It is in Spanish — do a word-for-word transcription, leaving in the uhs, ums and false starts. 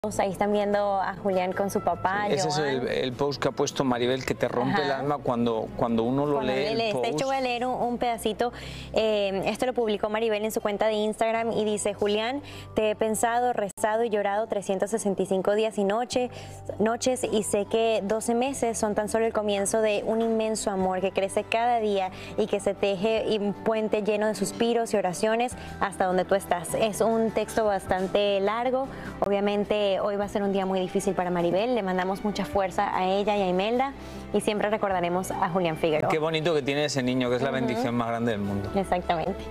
Ahí están viendo a Julián con su papá. Sí, ese Joan. es el, el post que ha puesto Maribel, que te rompe Ajá. el alma cuando, cuando uno lo Cuando lee. El lees. post. De hecho, voy a leer un, un pedacito. Eh, esto lo publicó Maribel en su cuenta de Instagram y dice: Julián, te he pensado, rezado y llorado trescientos sesenta y cinco días y noche, noches y sé que doce meses son tan solo el comienzo de un inmenso amor que crece cada día y que se teje y un puente lleno de suspiros y oraciones hasta donde tú estás. Es un texto bastante largo. Obviamente hoy va a ser un día muy difícil para Maribel. Le mandamos mucha fuerza a ella y a Imelda y siempre recordaremos a Julián Figueroa. Qué bonito que tiene ese niño, que es la Uh-huh. bendición más grande del mundo. Exactamente.